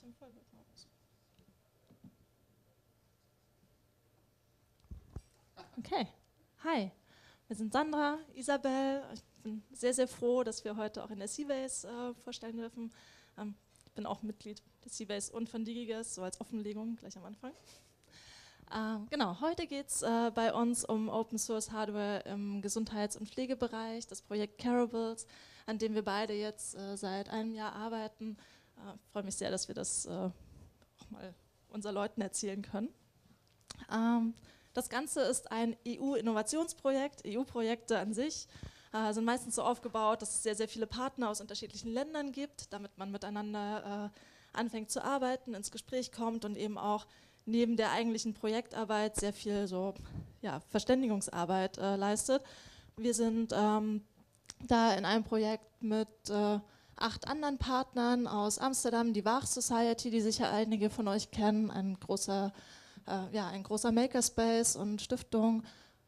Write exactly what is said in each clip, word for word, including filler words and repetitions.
Okay, hi, wir sind Sandra, Isabel. Ich bin sehr, sehr froh, dass wir heute auch in der Seabase äh, vorstellen dürfen. Ähm, ich bin auch Mitglied der Seabase und von Digigas, so als Offenlegung gleich am Anfang. Ähm, genau, heute geht es äh, bei uns um Open Source Hardware im Gesundheits- und Pflegebereich, das Projekt Careables, an dem wir beide jetzt äh, seit einem Jahr arbeiten. Äh, ich freue mich sehr, dass wir das äh, auch mal unseren Leuten erzählen können. Ähm, Das Ganze ist ein E U-Innovationsprojekt. E U-Projekte an sich äh, sind meistens so aufgebaut, dass es sehr, sehr viele Partner aus unterschiedlichen Ländern gibt, damit man miteinander äh, anfängt zu arbeiten, ins Gespräch kommt und eben auch neben der eigentlichen Projektarbeit sehr viel so, ja, Verständigungsarbeit äh, leistet. Wir sind ähm, da in einem Projekt mit äh, acht anderen Partnern aus Amsterdam, die Waag Society, die sicher einige von euch kennen, ein großer Äh, ja, ein großer Makerspace und Stiftung.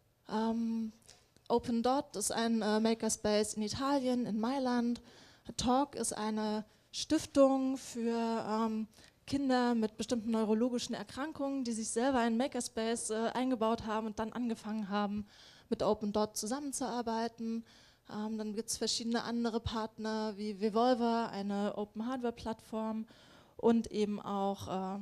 Ähm, Open Dot ist ein äh, Makerspace in Italien, in Mailand. Talk ist eine Stiftung für ähm, Kinder mit bestimmten neurologischen Erkrankungen, die sich selber einen Makerspace äh, eingebaut haben und dann angefangen haben, mit Open Dot zusammenzuarbeiten. Ähm, dann gibt es verschiedene andere Partner wie Vevolver, eine Open Hardware Plattform und eben auch äh,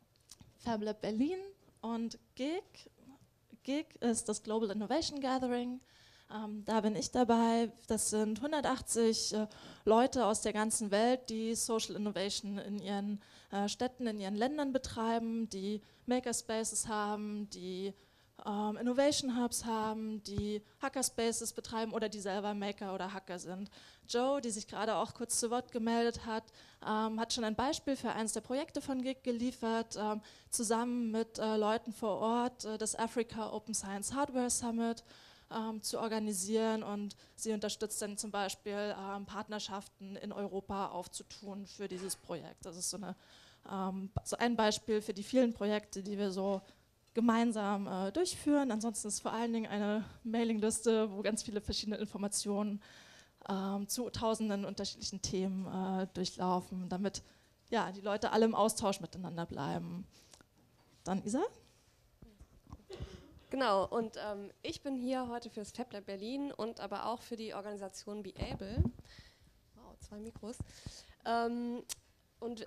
FabLab Berlin und G I G. G I G ist das Global Innovation Gathering. Ähm, da bin ich dabei. Das sind hundertachtzig äh, Leute aus der ganzen Welt, die Social Innovation in ihren äh, Städten, in ihren Ländern betreiben, die Makerspaces haben, die ähm, Innovation Hubs haben, die Hackerspaces betreiben oder die selber Maker oder Hacker sind. Joe, die sich gerade auch kurz zu Wort gemeldet hat, ähm, hat schon ein Beispiel für eines der Projekte von G I G geliefert, ähm, zusammen mit äh, Leuten vor Ort äh, das Africa Open Science Hardware Summit ähm, zu organisieren, und sie unterstützt dann zum Beispiel ähm, Partnerschaften in Europa aufzutun für dieses Projekt. Das ist so, eine, ähm, so ein Beispiel für die vielen Projekte, die wir so gemeinsam äh, durchführen. Ansonsten ist vor allen Dingen eine Mailingliste, wo ganz viele verschiedene Informationen ähm, zu tausenden unterschiedlichen Themen äh, durchlaufen, damit ja, die Leute alle im Austausch miteinander bleiben. Dann Isa? Genau, und ähm, ich bin hier heute für das FabLab Berlin und aber auch für die Organisation Beable. Wow, zwei Mikros. Ähm, und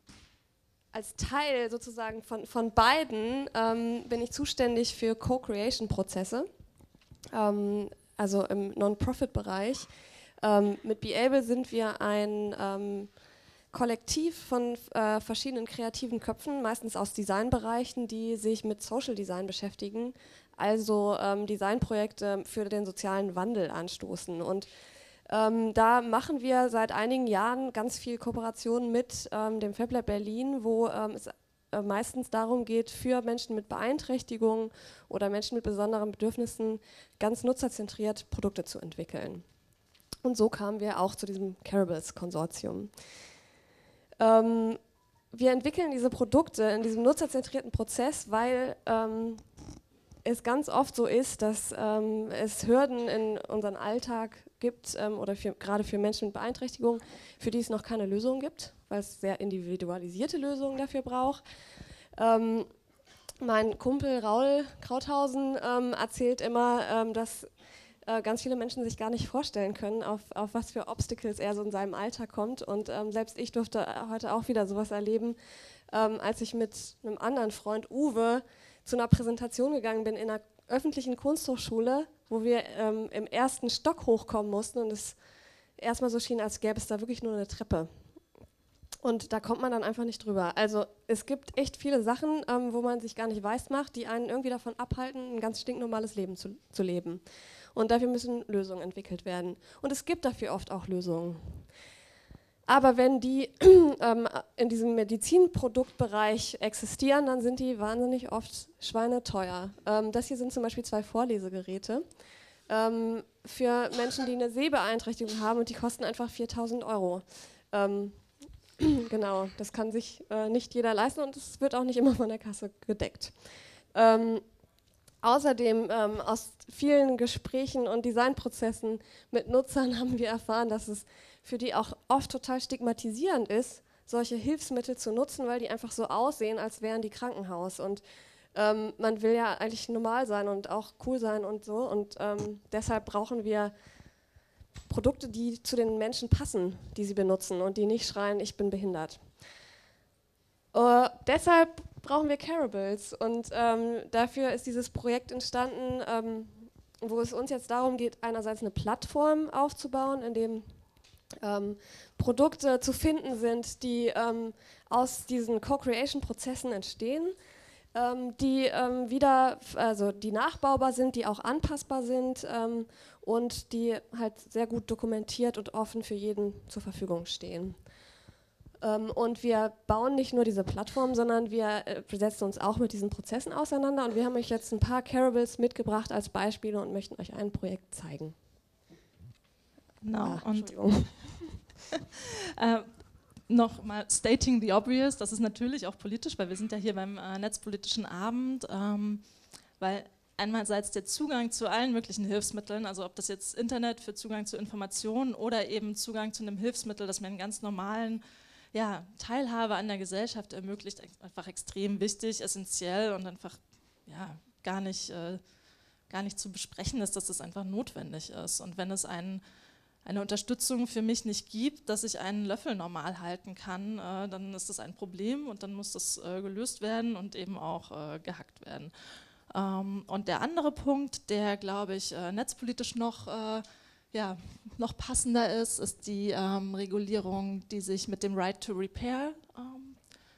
als Teil sozusagen von, von beiden ähm, bin ich zuständig für Co-Creation-Prozesse, ähm, also im Non-Profit-Bereich. Ähm, mit Beable sind wir ein ähm, Kollektiv von äh, verschiedenen kreativen Köpfen, meistens aus Designbereichen, die sich mit Social Design beschäftigen, also ähm, Designprojekte für den sozialen Wandel anstoßen. Und Ähm, da machen wir seit einigen Jahren ganz viel Kooperation mit ähm, dem FabLab Berlin, wo ähm, es äh, meistens darum geht, für Menschen mit Beeinträchtigungen oder Menschen mit besonderen Bedürfnissen ganz nutzerzentriert Produkte zu entwickeln. Und so kamen wir auch zu diesem Careables-Konsortium. Ähm, wir entwickeln diese Produkte in diesem nutzerzentrierten Prozess, weil ähm, es ganz oft so ist, dass ähm, es Hürden in unseren Alltag gibt ähm, oder für, gerade für Menschen mit Beeinträchtigung, für die es noch keine Lösung gibt, weil es sehr individualisierte Lösungen dafür braucht. Ähm, mein Kumpel Raul Krauthausen ähm, erzählt immer, ähm, dass äh, ganz viele Menschen sich gar nicht vorstellen können, auf, auf was für Obstacles er so in seinem Alltag kommt. Und ähm, selbst ich durfte heute auch wieder sowas erleben, ähm, als ich mit einem anderen Freund Uwe zu einer Präsentation gegangen bin in einer öffentlichen Kunsthochschule, wo wir ähm, im ersten Stock hochkommen mussten und es erstmal so schien, als gäbe es da wirklich nur eine Treppe. Und da kommt man dann einfach nicht drüber. Also es gibt echt viele Sachen, ähm, wo man sich gar nicht weiß macht, die einen irgendwie davon abhalten, ein ganz stinknormales Leben zu, zu leben. Und dafür müssen Lösungen entwickelt werden. Und es gibt dafür oft auch Lösungen. Aber wenn die ähm, in diesem Medizinproduktbereich existieren, dann sind die wahnsinnig oft schweineteuer. Ähm, das hier sind zum Beispiel zwei Vorlesegeräte ähm, für Menschen, die eine Sehbeeinträchtigung haben, und die kosten einfach viertausend Euro. Ähm, genau, das kann sich äh, nicht jeder leisten und es wird auch nicht immer von der Kasse gedeckt. Ähm, Außerdem ähm, aus vielen Gesprächen und Designprozessen mit Nutzern haben wir erfahren, dass es für die auch oft total stigmatisierend ist, solche Hilfsmittel zu nutzen, weil die einfach so aussehen, als wären die Krankenhaus. Und ähm, man will ja eigentlich normal sein und auch cool sein und so. Und ähm, deshalb brauchen wir Produkte, die zu den Menschen passen, die sie benutzen und die nicht schreien, ich bin behindert. Uh, deshalb brauchen wir Careables und ähm, dafür ist dieses Projekt entstanden, ähm, wo es uns jetzt darum geht, einerseits eine Plattform aufzubauen, in dem ähm, Produkte zu finden sind, die ähm, aus diesen Co-Creation-Prozessen entstehen, ähm, die ähm, wieder, also die nachbaubar sind, die auch anpassbar sind ähm, und die halt sehr gut dokumentiert und offen für jeden zur Verfügung stehen. Ähm, und wir bauen nicht nur diese Plattform, sondern wir äh, setzen uns auch mit diesen Prozessen auseinander. Und wir haben euch jetzt ein paar Careables mitgebracht als Beispiele und möchten euch ein Projekt zeigen. Genau, ah, und äh, nochmal stating the obvious, das ist natürlich auch politisch, weil wir sind ja hier beim äh, Netzpolitischen Abend, ähm, weil einerseits der Zugang zu allen möglichen Hilfsmitteln, also ob das jetzt Internet für Zugang zu Informationen oder eben Zugang zu einem Hilfsmittel, das mir einen ganz normalen ja, Teilhabe an der Gesellschaft ermöglicht, einfach extrem wichtig, essentiell und einfach ja, gar nicht, äh, gar nicht zu besprechen ist, dass das einfach notwendig ist. Und wenn es ein, eine Unterstützung für mich nicht gibt, dass ich einen Löffel normal halten kann, äh, dann ist das ein Problem und dann muss das äh, gelöst werden und eben auch äh, gehackt werden. Ähm, und der andere Punkt, der, glaube ich, äh, netzpolitisch noch äh, ja, noch passender ist, ist die ähm, Regulierung, die sich mit dem Right to Repair ähm,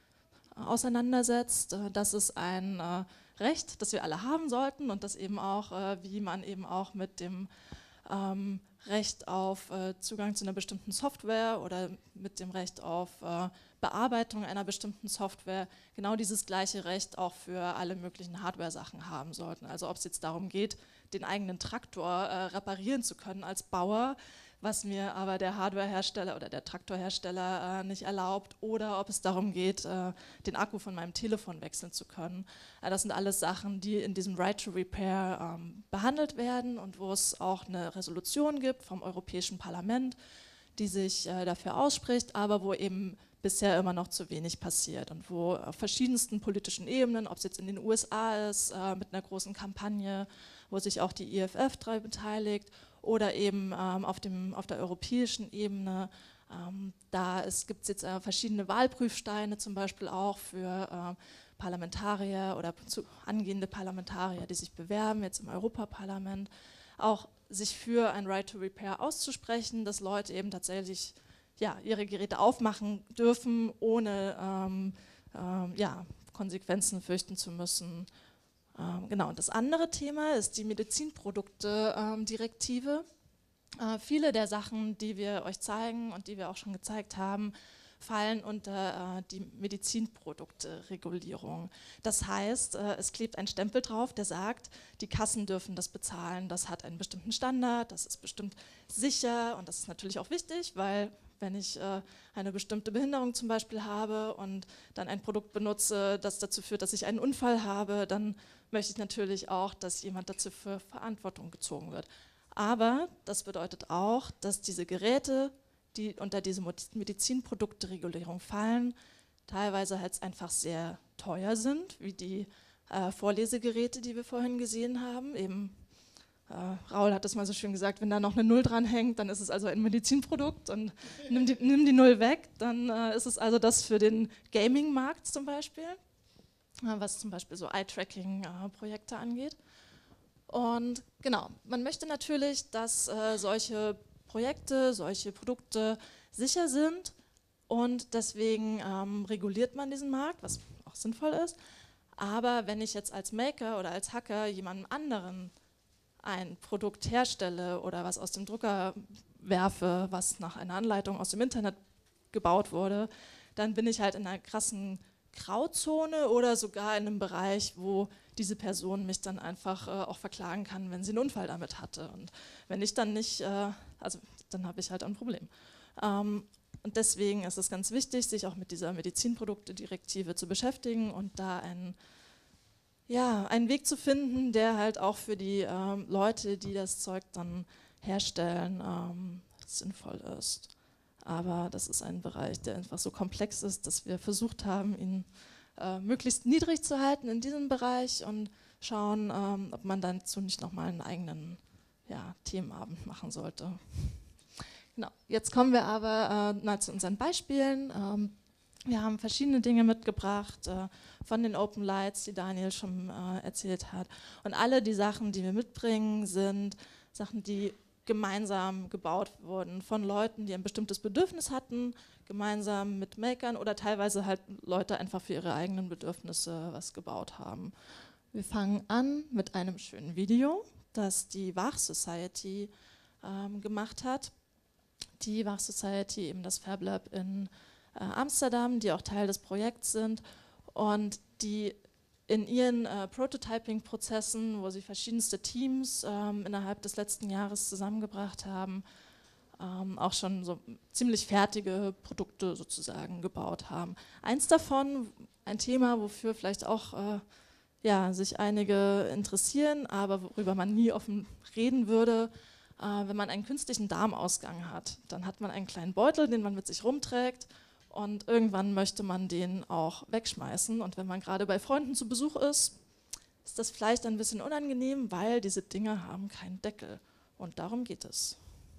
auseinandersetzt. Äh, das ist ein äh, Recht, das wir alle haben sollten und das eben auch, äh, wie man eben auch mit dem ähm, Recht auf äh, Zugang zu einer bestimmten Software oder mit dem Recht auf äh, Bearbeitung einer bestimmten Software genau dieses gleiche Recht auch für alle möglichen Hardware-Sachen haben sollten. Also ob es jetzt darum geht, den eigenen Traktor äh, reparieren zu können als Bauer, was mir aber der Hardwarehersteller oder der Traktorhersteller äh, nicht erlaubt, oder ob es darum geht, äh, den Akku von meinem Telefon wechseln zu können. Äh, das sind alles Sachen, die in diesem Right to Repair ähm, behandelt werden und wo es auch eine Resolution gibt vom Europäischen Parlament, die sich äh, dafür ausspricht, aber wo eben bisher immer noch zu wenig passiert und wo auf verschiedensten politischen Ebenen, ob es jetzt in den U S A ist, äh, mit einer großen Kampagne, wo sich auch die I F F daran beteiligt, oder eben ähm, auf, dem, auf der europäischen Ebene. Ähm, da gibt es jetzt äh, verschiedene Wahlprüfsteine, zum Beispiel auch für äh, Parlamentarier oder zu, angehende Parlamentarier, die sich bewerben, jetzt im Europaparlament, auch sich für ein Right to Repair auszusprechen, dass Leute eben tatsächlich ja, ihre Geräte aufmachen dürfen, ohne ähm, ähm, ja, Konsequenzen fürchten zu müssen. Ähm, genau, und das andere Thema ist die Medizinprodukte-Direktive. Ähm, äh, viele der Sachen, die wir euch zeigen und die wir auch schon gezeigt haben, fallen unter äh, die Medizinprodukte-Regulierung. Das heißt, äh, es klebt ein Stempel drauf, der sagt, die Kassen dürfen das bezahlen, das hat einen bestimmten Standard, das ist bestimmt sicher und das ist natürlich auch wichtig, weil wenn ich äh, eine bestimmte Behinderung zum Beispiel habe und dann ein Produkt benutze, das dazu führt, dass ich einen Unfall habe, dann möchte ich natürlich auch, dass jemand dazu für Verantwortung gezogen wird. Aber das bedeutet auch, dass diese Geräte, die unter diese Medizinprodukte-Regulierung fallen, teilweise halt einfach sehr teuer sind, wie die äh, Vorlesegeräte, die wir vorhin gesehen haben. Eben, äh, Raul hat das mal so schön gesagt, wenn da noch eine Null dran hängt, dann ist es also ein Medizinprodukt und nimm die, nimm die Null weg, dann äh, ist es also das für den Gaming-Markt zum Beispiel, äh, was zum Beispiel so Eye-Tracking-Projekte äh, angeht. Und genau, man möchte natürlich, dass äh, solche Projekte, solche Produkte sicher sind und deswegen ähm, reguliert man diesen Markt, was auch sinnvoll ist. Aber wenn ich jetzt als Maker oder als Hacker jemandem anderen ein Produkt herstelle oder was aus dem Drucker werfe, was nach einer Anleitung aus dem Internet gebaut wurde, dann bin ich halt in einer krassen Grauzone oder sogar in einem Bereich, wo diese Person mich dann einfach äh, auch verklagen kann, wenn sie einen Unfall damit hatte. Und wenn ich dann nicht, äh, also dann habe ich halt ein Problem. Ähm, und deswegen ist es ganz wichtig, sich auch mit dieser Medizinprodukte-Direktive zu beschäftigen und da einen, ja, einen Weg zu finden, der halt auch für die ähm, Leute, die das Zeug dann herstellen, ähm, sinnvoll ist. Aber das ist ein Bereich, der einfach so komplex ist, dass wir versucht haben, ihn äh, möglichst niedrig zu halten in diesem Bereich und schauen, ähm, ob man dazu nicht nochmal einen eigenen ja, Themenabend machen sollte. Genau. Jetzt kommen wir aber äh, mal zu unseren Beispielen. Ähm, wir haben verschiedene Dinge mitgebracht, äh, von den Open Lights, die Daniel schon äh, erzählt hat. Und alle die Sachen, die wir mitbringen, sind Sachen, die gemeinsam gebaut wurden von Leuten, die ein bestimmtes Bedürfnis hatten, gemeinsam mit Makern oder teilweise halt Leute einfach für ihre eigenen Bedürfnisse was gebaut haben. Wir fangen an mit einem schönen Video, das die Wach Society ähm, gemacht hat. Die Wach Society, eben das Fab Lab in äh, Amsterdam, die auch Teil des Projekts sind und die in ihren äh, Prototyping-Prozessen, wo sie verschiedenste Teams ähm, innerhalb des letzten Jahres zusammengebracht haben, ähm, auch schon so ziemlich fertige Produkte sozusagen gebaut haben. Eins davon, ein Thema, wofür vielleicht auch äh, ja, sich einige interessieren, aber worüber man nie offen reden würde, äh, wenn man einen künstlichen Darmausgang hat. Dann hat man einen kleinen Beutel, den man mit sich rumträgt. Und irgendwann möchte man den auch wegschmeißen. Und wenn man gerade bei Freunden zu Besuch ist, ist das vielleicht ein bisschen unangenehm, weil diese Dinge haben keinen Deckel. Und darum geht es.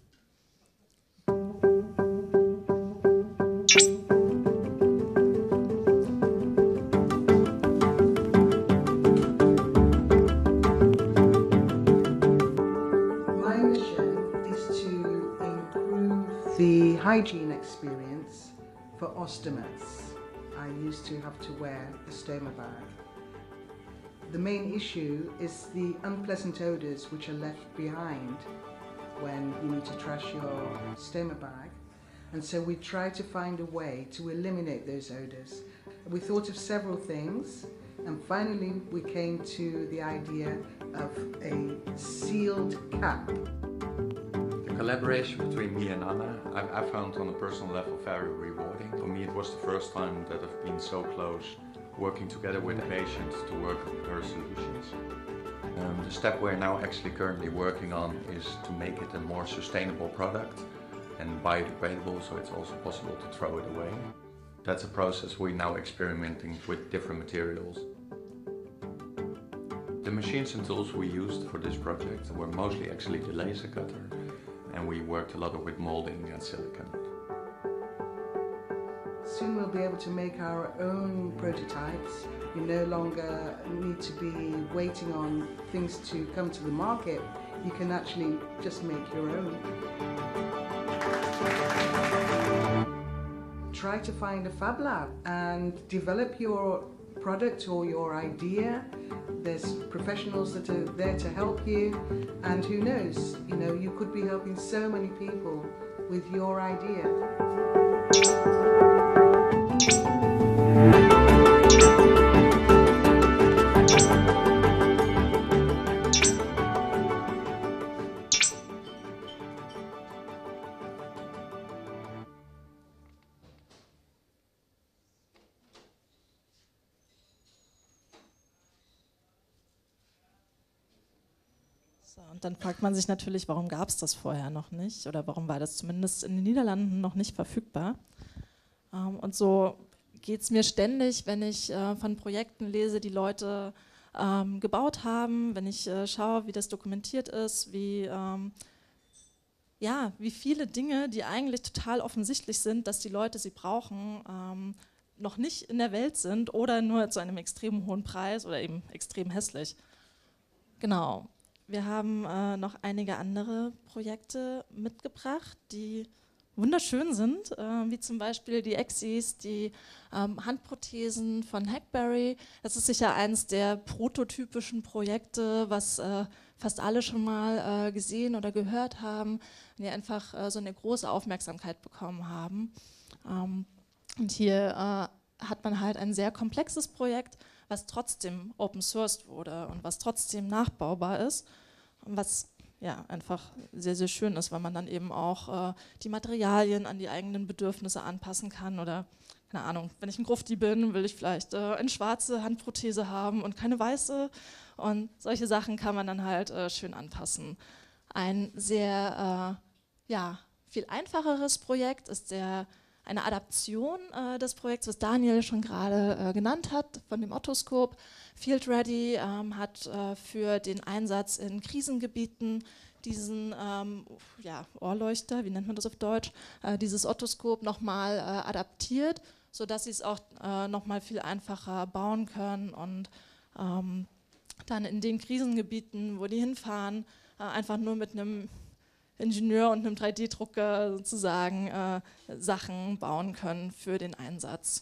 My mission is to improve the hygiene experience for ostomats. I used to have to wear a stoma bag. The main issue is the unpleasant odours which are left behind when you need to trash your stoma bag. And so we try to find a way to eliminate those odours. We thought of several things, and finally we came to the idea of a sealed cap. The collaboration between me and Anna, I, I found on a personal level very rewarding. For me, it was the first time that I've been so close working together with patients to work on her solutions. Um, the step we're now actually currently working on is to make it a more sustainable product and biodegradable, so it's also possible to throw it away. That's a process we're now experimenting with different materials. The machines and tools we used for this project were mostly actually the laser cutter, and we worked a lot with molding and silicon. Soon we'll be able to make our own prototypes. You no longer need to be waiting on things to come to the market. You can actually just make your own. Try to find a Fab Lab and develop your product or your idea. There's professionals that are there to help you, and who knows, you know, you could be helping so many people with your idea. So, und dann fragt man sich natürlich, warum gab es das vorher noch nicht oder warum war das zumindest in den Niederlanden noch nicht verfügbar. Ähm, und so geht es mir ständig, wenn ich äh, von Projekten lese, die Leute ähm, gebaut haben, wenn ich äh, schaue, wie das dokumentiert ist, wie, ähm, ja, wie viele Dinge, die eigentlich total offensichtlich sind, dass die Leute sie brauchen, ähm, noch nicht in der Welt sind oder nur zu einem extrem hohen Preis oder eben extrem hässlich. Genau. Wir haben äh, noch einige andere Projekte mitgebracht, die wunderschön sind, äh, wie zum Beispiel die Exis, die ähm, Handprothesen von Hackberry. Das ist sicher eines der prototypischen Projekte, was äh, fast alle schon mal äh, gesehen oder gehört haben, die einfach äh, so eine große Aufmerksamkeit bekommen haben. Ähm, und hier äh, hat man halt ein sehr komplexes Projekt, was trotzdem open sourced wurde und was trotzdem nachbaubar ist und was ja einfach sehr, sehr schön ist, weil man dann eben auch äh, die Materialien an die eigenen Bedürfnisse anpassen kann oder, keine Ahnung, wenn ich ein Grufti bin, will ich vielleicht äh, eine schwarze Handprothese haben und keine weiße und solche Sachen kann man dann halt äh, schön anpassen. Ein sehr, äh, ja, viel einfacheres Projekt ist der, eine Adaption äh, des Projekts, was Daniel schon gerade äh, genannt hat, von dem Ottoscope. Field Ready ähm, hat äh, für den Einsatz in Krisengebieten diesen ähm, ja, Ohrleuchter, wie nennt man das auf Deutsch, äh, dieses Ottoscope nochmal äh, adaptiert, sodass sie es auch äh, nochmal viel einfacher bauen können und ähm, dann in den Krisengebieten, wo die hinfahren, äh, einfach nur mit einem Ingenieur und einem drei D Drucker sozusagen äh, Sachen bauen können für den Einsatz.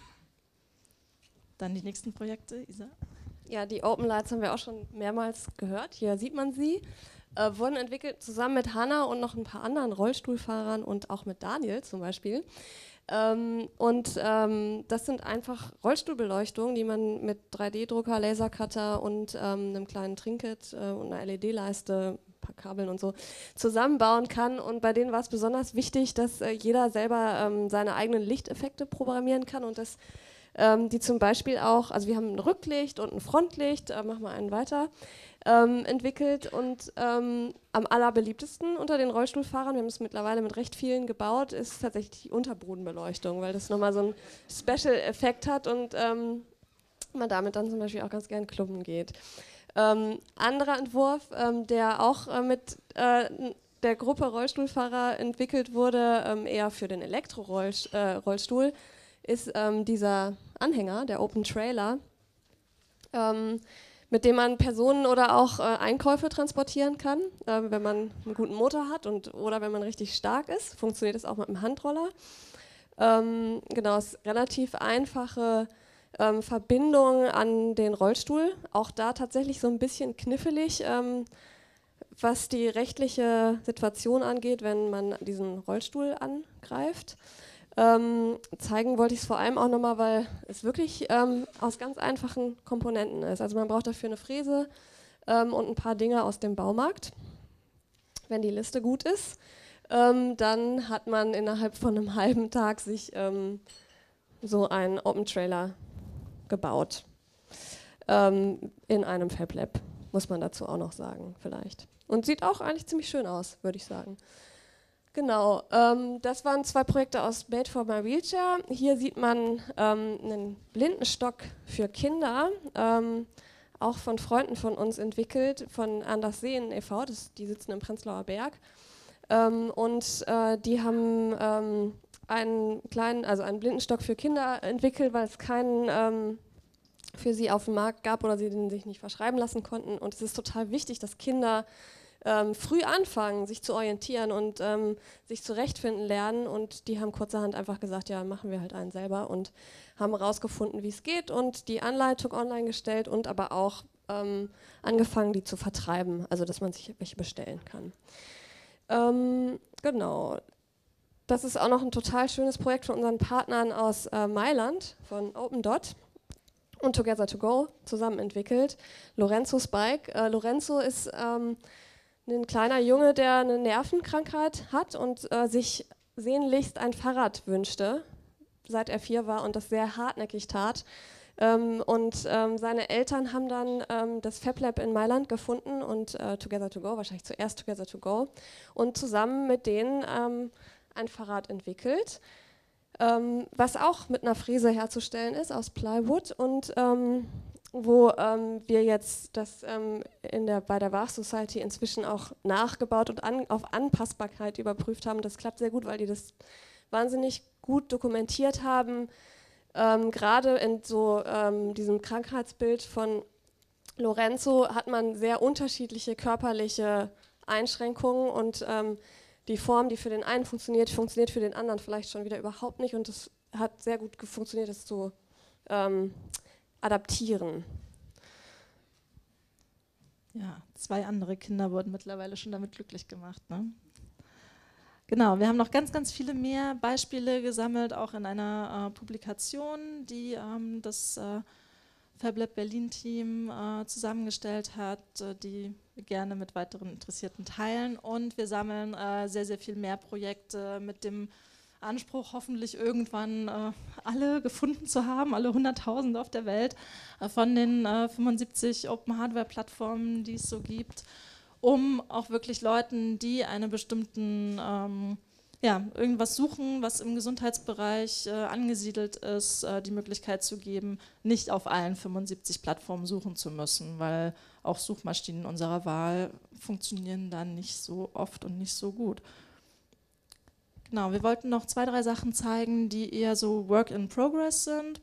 Dann die nächsten Projekte, Isa. Ja, die Open Lights haben wir auch schon mehrmals gehört. Hier sieht man sie. Äh, wurden entwickelt zusammen mit Hannah und noch ein paar anderen Rollstuhlfahrern und auch mit Daniel zum Beispiel. Ähm, und ähm, das sind einfach Rollstuhlbeleuchtungen, die man mit drei D Drucker, Lasercutter und ähm, einem kleinen Trinket äh, und einer L E D-Leiste, ein paar Kabeln und so zusammenbauen kann. Und bei denen war es besonders wichtig, dass äh, jeder selber ähm, seine eigenen Lichteffekte programmieren kann und dass ähm, die zum Beispiel auch, also wir haben ein Rücklicht und ein Frontlicht, äh, machen wir einen weiter, ähm, entwickelt und ähm, am allerbeliebtesten unter den Rollstuhlfahrern, wir haben es mittlerweile mit recht vielen gebaut, ist tatsächlich die Unterbodenbeleuchtung, weil das nochmal so einen Special-Effekt hat und ähm, man damit dann zum Beispiel auch ganz gern klubben geht. Ähm, anderer Entwurf, ähm, der auch äh, mit äh, der Gruppe Rollstuhlfahrer entwickelt wurde, ähm, eher für den Elektro-Rollstuhl, ist ähm, dieser Anhänger, der Open Trailer, ähm, mit dem man Personen oder auch äh, Einkäufe transportieren kann, äh, wenn man einen guten Motor hat und, oder wenn man richtig stark ist. Funktioniert es auch mit einem Handroller. Ähm, genau, es ist relativ einfache ähm, Verbindung an den Rollstuhl. Auch da tatsächlich so ein bisschen knifflig, ähm, was die rechtliche Situation angeht, wenn man diesen Rollstuhl angreift. Ähm, zeigen wollte ich es vor allem auch nochmal, weil es wirklich ähm, aus ganz einfachen Komponenten ist. Also man braucht dafür eine Fräse ähm, und ein paar Dinge aus dem Baumarkt. Wenn die Liste gut ist, ähm, dann hat man innerhalb von einem halben Tag sich ähm, so einen Open Trailer gebaut. Ähm, in einem Fab Lab, muss man dazu auch noch sagen vielleicht. Und sieht auch eigentlich ziemlich schön aus, würde ich sagen. Genau, ähm, das waren zwei Projekte aus Made for My Wheelchair. Hier sieht man ähm, einen Blindenstock für Kinder, ähm, auch von Freunden von uns entwickelt, von Anders Sehen e V, das, die sitzen im Prenzlauer Berg. Ähm, und äh, die haben ähm, einen kleinen, also einen Blindenstock für Kinder entwickelt, weil es keinen ähm, für sie auf dem Markt gab oder sie den sich nicht verschreiben lassen konnten. Und es ist total wichtig, dass Kinder Ähm, früh anfangen, sich zu orientieren und ähm, sich zurechtfinden lernen und die haben kurzerhand einfach gesagt, ja, machen wir halt einen selber und haben herausgefunden, wie es geht und die Anleitung online gestellt und aber auch ähm, angefangen, die zu vertreiben, also dass man sich welche bestellen kann. Ähm, genau. Das ist auch noch ein total schönes Projekt von unseren Partnern aus äh, Mailand, von Open Dot und Together to Go zusammen entwickelt. Lorenzo's Bike. Äh, Lorenzo ist ähm, ein kleiner Junge, der eine Nervenkrankheit hat und äh, sich sehnlichst ein Fahrrad wünschte, seit er vier war und das sehr hartnäckig tat. Ähm, und ähm, seine Eltern haben dann ähm, das Fab Lab in Mailand gefunden und äh, Together to Go, wahrscheinlich zuerst Together to Go, und zusammen mit denen ähm, ein Fahrrad entwickelt, ähm, was auch mit einer Fräse herzustellen ist aus Plywood und ähm, wo ähm, wir jetzt das ähm, in der, bei der Wach Society inzwischen auch nachgebaut und an, auf Anpassbarkeit überprüft haben. Das klappt sehr gut, weil die das wahnsinnig gut dokumentiert haben. Ähm, Gerade in so ähm, diesem Krankheitsbild von Lorenzo hat man sehr unterschiedliche körperliche Einschränkungen und ähm, die Form, die für den einen funktioniert, funktioniert für den anderen vielleicht schon wieder überhaupt nicht und es hat sehr gut funktioniert, das zu ähm, adaptieren. Ja, zwei andere Kinder wurden mittlerweile schon damit glücklich gemacht, ne? Genau, wir haben noch ganz, ganz viele mehr Beispiele gesammelt, auch in einer äh, Publikation, die ähm, das äh, Fab Lab Berlin-Team äh, zusammengestellt hat, äh, die wir gerne mit weiteren Interessierten teilen. Und wir sammeln äh, sehr, sehr viel mehr Projekte mit dem Anspruch, hoffentlich irgendwann äh, alle gefunden zu haben, alle hunderttausend auf der Welt, äh, von den äh, fünfundsiebzig Open-Hardware-Plattformen, die es so gibt, um auch wirklich Leuten, die einen bestimmten ähm, ja, irgendwas suchen, was im Gesundheitsbereich äh, angesiedelt ist, äh, die Möglichkeit zu geben, nicht auf allen fünfundsiebzig Plattformen suchen zu müssen, weil auch Suchmaschinen unserer Wahl funktionieren dann nicht so oft und nicht so gut. Genau, wir wollten noch zwei, drei Sachen zeigen, die eher so Work in Progress sind.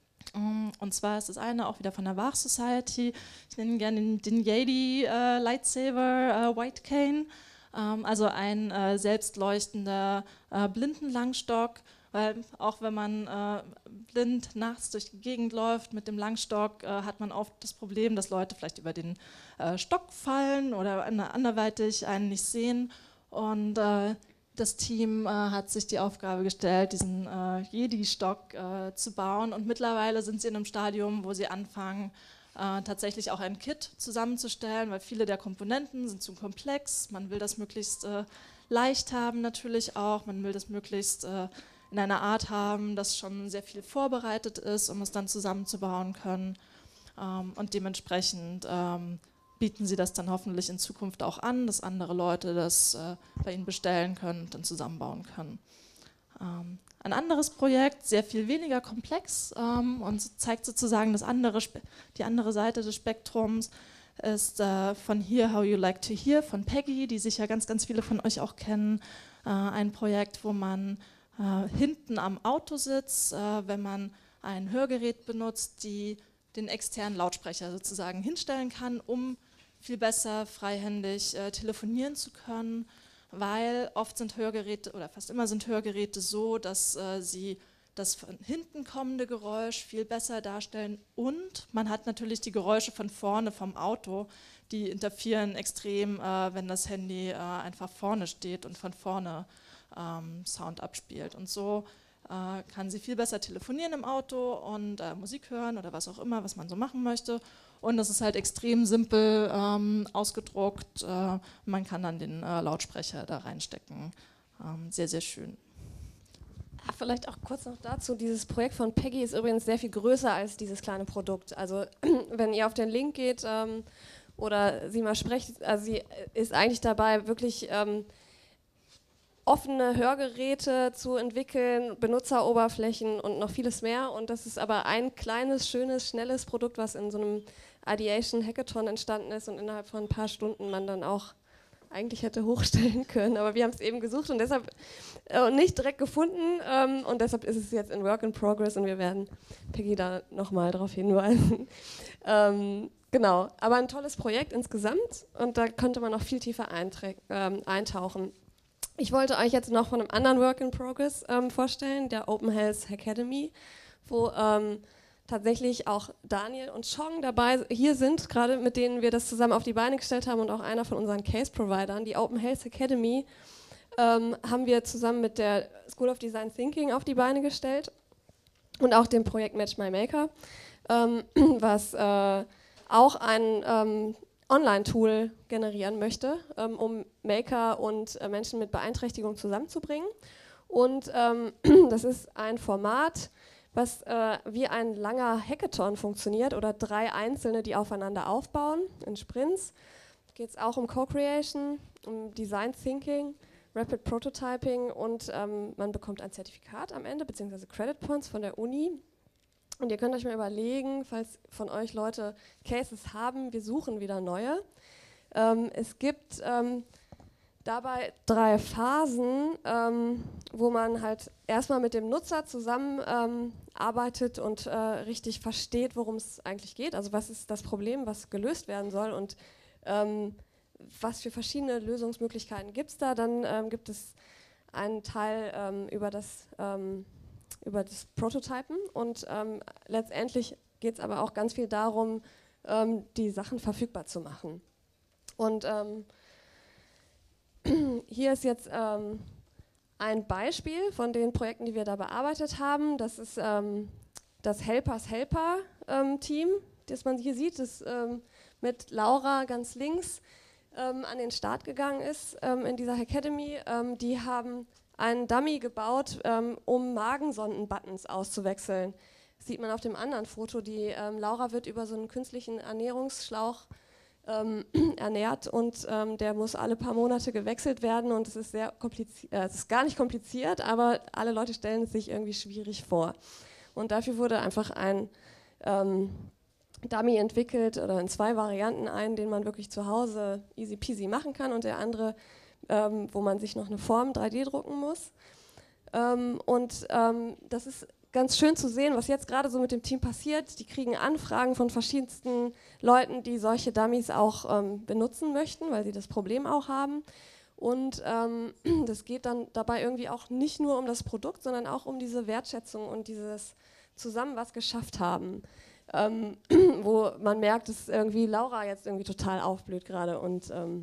Und zwar ist das eine auch wieder von der Wach Society. Ich nenne ihn gerne den, den Yeti äh, Lightsaber äh, White Cane. Ähm, also ein äh, selbstleuchtender äh, Blindenlangstock. Weil auch wenn man äh, blind nachts durch die Gegend läuft mit dem Langstock, äh, hat man oft das Problem, dass Leute vielleicht über den äh, Stock fallen oder anderweitig einen nicht sehen. Und äh, das Team äh, hat sich die Aufgabe gestellt, diesen äh, Jedi-Stock äh, zu bauen. Und mittlerweile sind sie in einem Stadium, wo sie anfangen, äh, tatsächlich auch ein Kit zusammenzustellen, weil viele der Komponenten sind zu komplex. Man will das möglichst äh, leicht haben natürlich auch. Man will das möglichst äh, in einer Art haben, dass schon sehr viel vorbereitet ist, um es dann zusammenzubauen können. Ähm, und dementsprechend ähm, bieten sie das dann hoffentlich in Zukunft auch an, dass andere Leute das äh, bei ihnen bestellen können und dann zusammenbauen können. Ähm, ein anderes Projekt, sehr viel weniger komplex ähm, und zeigt sozusagen das andere, die andere Seite des Spektrums, ist äh, von Hear How You Like to Hear von Peggy, die sicher ganz, ganz viele von euch auch kennen. Äh, ein Projekt, wo man äh, hinten am Auto sitzt, äh, wenn man ein Hörgerät benutzt, die den externen Lautsprecher sozusagen hinstellen kann, um viel besser freihändig äh, telefonieren zu können, weil oft sind Hörgeräte oder fast immer sind Hörgeräte so, dass äh, sie das von hinten kommende Geräusch viel besser darstellen und man hat natürlich die Geräusche von vorne vom Auto, die interferieren extrem, äh, wenn das Handy äh, einfach vorne steht und von vorne ähm, Sound abspielt. Und so äh, kann sie viel besser telefonieren im Auto und äh, Musik hören oder was auch immer, was man so machen möchte. Und das ist halt extrem simpel ähm, ausgedruckt. Äh, man kann dann den äh, Lautsprecher da reinstecken. Ähm, sehr, sehr schön. Ja, vielleicht auch kurz noch dazu. Dieses Projekt von Peggy ist übrigens sehr viel größer als dieses kleine Produkt. Also wenn ihr auf den Link geht ähm, oder sie mal sprecht, also sie ist eigentlich dabei, wirklich ähm, offene Hörgeräte zu entwickeln, Benutzeroberflächen und noch vieles mehr. Und das ist aber ein kleines, schönes, schnelles Produkt, was in so einem Ideation Hackathon entstanden ist und innerhalb von ein paar Stunden man dann auch eigentlich hätte hochstellen können. Aber wir haben es eben gesucht und deshalb äh, nicht direkt gefunden. Ähm, und deshalb ist es jetzt in Work in Progress und wir werden Peggy da nochmal darauf hinweisen. ähm, genau, aber ein tolles Projekt insgesamt und da könnte man noch viel tiefer ähm, eintauchen. Ich wollte euch jetzt noch von einem anderen Work in Progress ähm, vorstellen, der Open Health Academy, wo ähm, tatsächlich auch Daniel und Chong dabei hier sind, gerade mit denen wir das zusammen auf die Beine gestellt haben und auch einer von unseren Case-Providern. Die Open Health Academy ähm, haben wir zusammen mit der School of Design Thinking auf die Beine gestellt und auch dem Projekt Match My Maker, ähm, was äh, auch ein ähm, Online-Tool generieren möchte, ähm, um Maker und äh, Menschen mit Beeinträchtigung zusammenzubringen. Und ähm, das ist ein Format, was äh, wie ein langer Hackathon funktioniert oder drei einzelne, die aufeinander aufbauen in Sprints. Da geht es auch um Co-Creation, um Design Thinking, Rapid Prototyping und ähm, man bekommt ein Zertifikat am Ende, beziehungsweise Credit Points von der Uni. Und ihr könnt euch mal überlegen, falls von euch Leute Cases haben, wir suchen wieder neue. Ähm, es gibt ähm, dabei drei Phasen, ähm, wo man halt erstmal mit dem Nutzer zusammen ähm, arbeitet und äh, richtig versteht, worum es eigentlich geht. Also was ist das Problem, was gelöst werden soll und ähm, was für verschiedene Lösungsmöglichkeiten gibt es da. Dann ähm, gibt es einen Teil ähm, über das ähm, über das Prototypen und ähm, letztendlich geht es aber auch ganz viel darum, ähm, die Sachen verfügbar zu machen. Und ähm, hier ist jetzt ähm, ein Beispiel von den Projekten, die wir da bearbeitet haben. Das ist ähm, das Helpers Helper ähm, Team, das man hier sieht, das ähm, mit Laura ganz links ähm, an den Start gegangen ist ähm, in dieser Academy. Ähm, die haben einen Dummy gebaut, ähm, um Magensonden-Buttons auszuwechseln. Das sieht man auf dem anderen Foto. Die ähm, Laura wird über so einen künstlichen Ernährungsschlauch ähm, ernährt und ähm, der muss alle paar Monate gewechselt werden und es ist sehr kompliziert, äh, es ist gar nicht kompliziert, aber alle Leute stellen es sich irgendwie schwierig vor. Und dafür wurde einfach ein ähm, Dummy entwickelt oder in zwei Varianten, einen, den man wirklich zu Hause easy peasy machen kann und der andere, ähm, wo man sich noch eine Form drei D drucken muss. Ähm, und ähm, das ist ganz schön zu sehen, was jetzt gerade so mit dem Team passiert. Die kriegen Anfragen von verschiedensten Leuten, die solche Dummies auch ähm, benutzen möchten, weil sie das Problem auch haben. Und ähm, das geht dann dabei irgendwie auch nicht nur um das Produkt, sondern auch um diese Wertschätzung und dieses zusammen was geschafft haben. Ähm, wo man merkt, dass irgendwie Laura jetzt irgendwie total aufblüht gerade und ähm,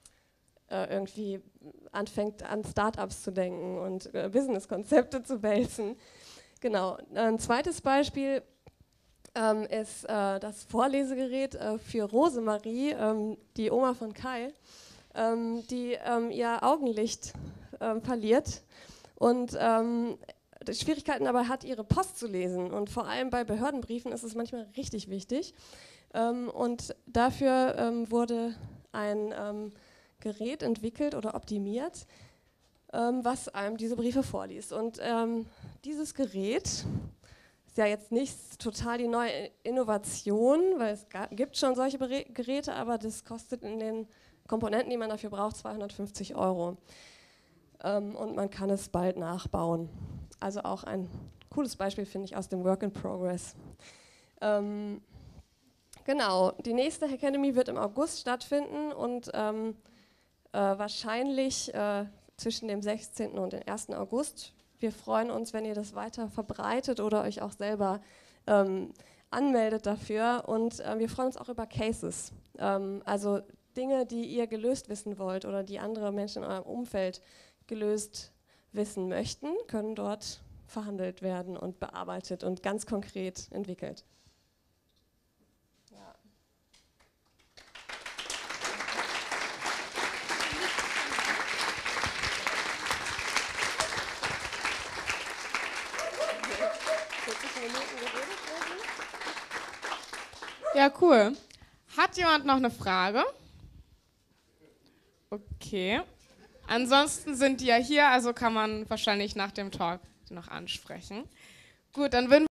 äh, irgendwie anfängt an Startups zu denken und äh, Businesskonzepte zu wälzen. Genau. Ein zweites Beispiel ähm, ist äh, das Vorlesegerät äh, für Rosemarie, ähm, die Oma von Kai, ähm, die ähm, ihr Augenlicht ähm, verliert und ähm, Schwierigkeiten dabei hat, ihre Post zu lesen. Und vor allem bei Behördenbriefen ist es manchmal richtig wichtig. Ähm, und dafür ähm, wurde ein ähm, Gerät entwickelt oder optimiert, ähm, was einem diese Briefe vorliest. Und ähm, dieses Gerät ist ja jetzt nicht total die neue Innovation, weil es gibt schon solche Berä- Geräte, aber das kostet in den Komponenten, die man dafür braucht, zweihundertfünfzig Euro. Ähm, und man kann es bald nachbauen. Also auch ein cooles Beispiel, finde ich, aus dem Work in Progress. Ähm, genau, die nächste Hackademy wird im August stattfinden und ähm, äh, wahrscheinlich äh, zwischen dem sechzehnten und dem ersten August. Wir freuen uns, wenn ihr das weiter verbreitet oder euch auch selber ähm, anmeldet dafür. Und äh, wir freuen uns auch über Cases, ähm, also Dinge, die ihr gelöst wissen wollt oder die andere Menschen in eurem Umfeld gelöst wissen möchten, können dort verhandelt werden und bearbeitet und ganz konkret entwickelt. Ja. Ja, cool. Hat jemand noch eine Frage? Okay. Ansonsten sind die ja hier, also kann man wahrscheinlich nach dem Talk noch ansprechen. Gut, dann würden